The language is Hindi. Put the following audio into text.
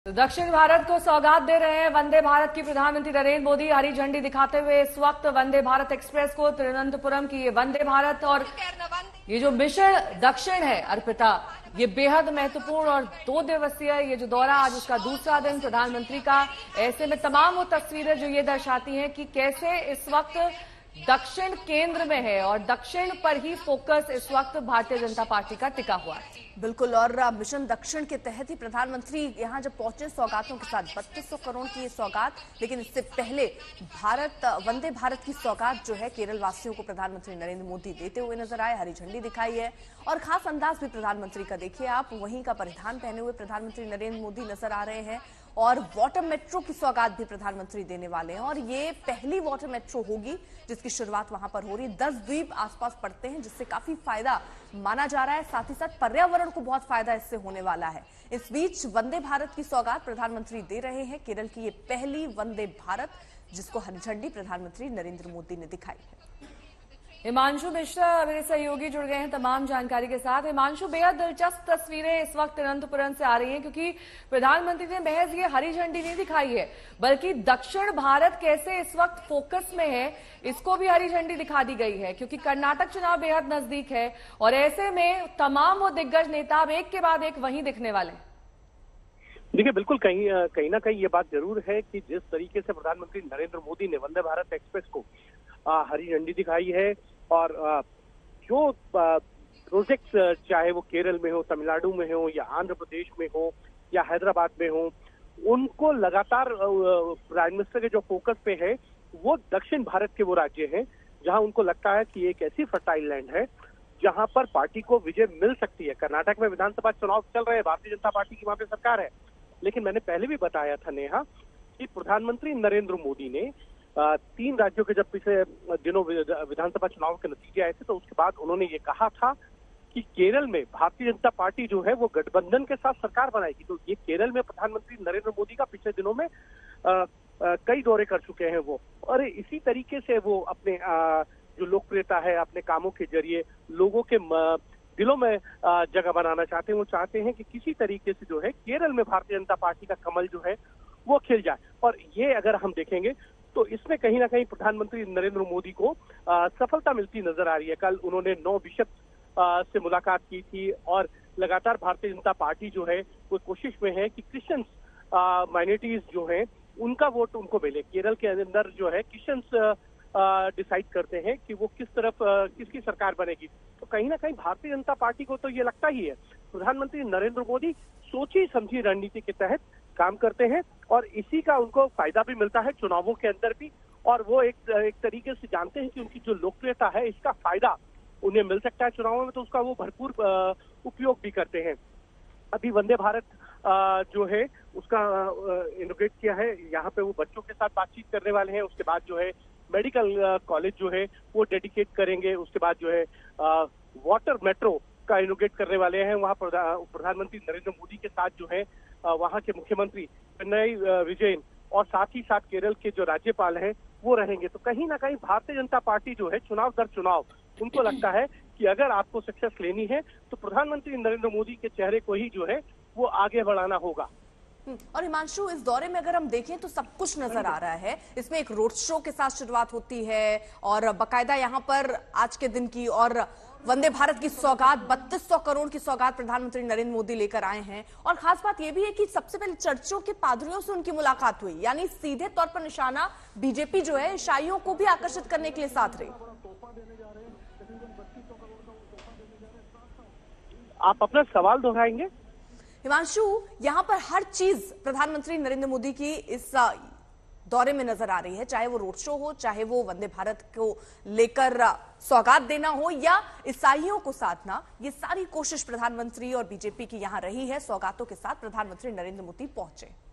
तो दक्षिण भारत को सौगात दे रहे हैं वंदे भारत की प्रधानमंत्री नरेंद्र मोदी। हरी झंडी दिखाते हुए इस वक्त वंदे भारत एक्सप्रेस को तिरुवनंतपुरम की ये वंदे भारत और ये जो मिशन दक्षिण है अर्पिता, ये बेहद महत्वपूर्ण और 2 दिवसीय ये जो दौरा आज उसका दूसरा दिन प्रधानमंत्री का। ऐसे में तमाम वो तस्वीरें जो ये दर्शाती हैं कि कैसे इस वक्त दक्षिण केंद्र में है और दक्षिण पर ही फोकस इस वक्त भारतीय जनता पार्टी का टिका हुआ है। बिल्कुल, और मिशन दक्षिण के तहत ही प्रधानमंत्री यहां जब पहुंचे सौगातों के साथ 3200 करोड़ की ये सौगात, लेकिन इससे पहले वंदे भारत की सौगात जो है केरल वासियों को प्रधानमंत्री नरेंद्र मोदी देते हुए नजर आए। हरी झंडी दिखाई है और खास अंदाज भी प्रधानमंत्री का देखिए आप, वहीं का परिधान पहने हुए प्रधानमंत्री नरेंद्र मोदी नजर आ रहे हैं और वाटर मेट्रो की सौगात भी प्रधानमंत्री देने वाले हैं। और ये पहली वाटर मेट्रो होगी जिसकी शुरुआत वहां पर हो रही है। 10 द्वीप आसपास पड़ते हैं जिससे काफी फायदा माना जा रहा है, साथ ही साथ पर्यावरण को बहुत फायदा इससे होने वाला है। इस बीच वंदे भारत की सौगात प्रधानमंत्री दे रहे हैं। केरल की ये पहली वंदे भारत जिसको हरी झंडी प्रधानमंत्री नरेंद्र मोदी ने दिखाई है। हिमांशु मिश्रा मेरे सहयोगी जुड़ गए हैं तमाम जानकारी के साथ। हिमांशु, बेहद दिलचस्प तस्वीरें इस वक्त तिरुवनंतपुरम से आ रही हैं क्योंकि प्रधानमंत्री ने महज ये हरी झंडी नहीं दिखाई है बल्कि दक्षिण भारत कैसे इस वक्त फोकस में है इसको भी हरी झंडी दिखा दी गई है, क्योंकि कर्नाटक चुनाव बेहद नजदीक है और ऐसे में तमाम वो दिग्गज नेता अब एक के बाद एक वहीं दिखने वाले। देखिए, बिल्कुल कहीं ना कहीं ये बात जरूर है कि जिस तरीके से प्रधानमंत्री नरेंद्र मोदी ने वंदे भारत एक्सप्रेस को हरी झंडी दिखाई है और जो प्रोजेक्ट्स चाहे वो केरल में हो, तमिलनाडु में हो या आंध्र प्रदेश में हो या हैदराबाद में हो, उनको लगातार प्राइम मिनिस्टर के जो फोकस पे है वो दक्षिण भारत के वो राज्य हैं जहां उनको लगता है कि एक ऐसी फर्टाइल लैंड है जहां पर पार्टी को विजय मिल सकती है। कर्नाटक में विधानसभा चुनाव चल रहे हैं, भारतीय जनता पार्टी की वहां पे सरकार है, लेकिन मैंने पहले भी बताया था नेहा कि प्रधानमंत्री नरेंद्र मोदी ने 3 राज्यों के जब पिछले दिनों विधानसभा चुनाव के नतीजे आए थे तो उसके बाद उन्होंने ये कहा था कि केरल में भारतीय जनता पार्टी जो है वो गठबंधन के साथ सरकार बनाएगी। तो ये केरल में प्रधानमंत्री नरेंद्र मोदी का पिछले दिनों में कई दौरे कर चुके हैं वो, और इसी तरीके से वो अपने जो लोकप्रियता है अपने कामों के जरिए लोगों के दिलों में जगह बनाना चाहते हैं। वो चाहते हैं कि किसी तरीके से जो है केरल में भारतीय जनता पार्टी का कमल जो है वो खिल जाए। और ये अगर हम देखेंगे तो इसमें कहीं ना कहीं प्रधानमंत्री नरेंद्र मोदी को सफलता मिलती नजर आ रही है। कल उन्होंने 9 बिशप से मुलाकात की थी और लगातार भारतीय जनता पार्टी जो है वो कोशिश में है कि क्रिश्चियंस माइनॉरिटीज जो है उनका वोट उनको मिले। केरल के अंदर जो है क्रिश्चियंस डिसाइड करते हैं कि वो किस तरफ किसकी सरकार बनेगी। तो कहीं ना कहीं भारतीय जनता पार्टी को तो ये लगता ही है प्रधानमंत्री नरेंद्र मोदी सोची समझी रणनीति के तहत काम करते हैं और इसी का उनको फायदा भी मिलता है चुनावों के अंदर भी, और वो एक तरीके से जानते हैं कि उनकी जो लोकप्रियता है इसका फायदा उन्हें मिल सकता है चुनावों में, तो उसका वो भरपूर उपयोग भी करते हैं। अभी वंदे भारत जो है उसका इनोग्रेट किया है, यहाँ पे वो बच्चों के साथ बातचीत करने वाले हैं। उसके बाद जो है मेडिकल कॉलेज जो है वो डेडिकेट करेंगे। उसके बाद जो है वाटर मेट्रो का इनोग्रेट करने वाले हैं। वहाँ प्रधानमंत्री नरेंद्र मोदी के साथ जो है वहाँ के मुख्यमंत्री पिनराई विजयन और साथ ही साथ केरल के जो राज्यपाल हैं वो रहेंगे। तो कहीं ना कहीं भारतीय जनता पार्टी जो है चुनाव दर चुनाव उनको लगता है कि अगर आपको सक्सेस लेनी है तो प्रधानमंत्री नरेंद्र मोदी के चेहरे को ही जो है वो आगे बढ़ाना होगा। और हिमांशु, इस दौरे में अगर हम देखें तो सब कुछ नजर आ रहा है। इसमें एक रोड शो के साथ शुरुआत होती है और बाकायदा यहाँ पर आज के दिन की और वंदे भारत की सौगात 3200 करोड़ की सौगात प्रधानमंत्री नरेंद्र मोदी लेकर आए हैं। और खास बात यह भी है कि सबसे पहले चर्चों के पादरियों से उनकी मुलाकात हुई, यानी सीधे तौर पर निशाना बीजेपी जो है ईसाइयों को भी आकर्षित करने के लिए साथ रही। आप अपना सवाल दोहराएंगे? हिमांशु, यहाँ पर हर चीज प्रधानमंत्री नरेंद्र मोदी की इस दौरे में नजर आ रही है, चाहे वो रोड शो हो, चाहे वो वंदे भारत को लेकर सौगात देना हो या ईसाइयों को साधना, ये सारी कोशिश प्रधानमंत्री और बीजेपी की यहाँ रही है। सौगातों के साथ प्रधानमंत्री नरेंद्र मोदी पहुंचे।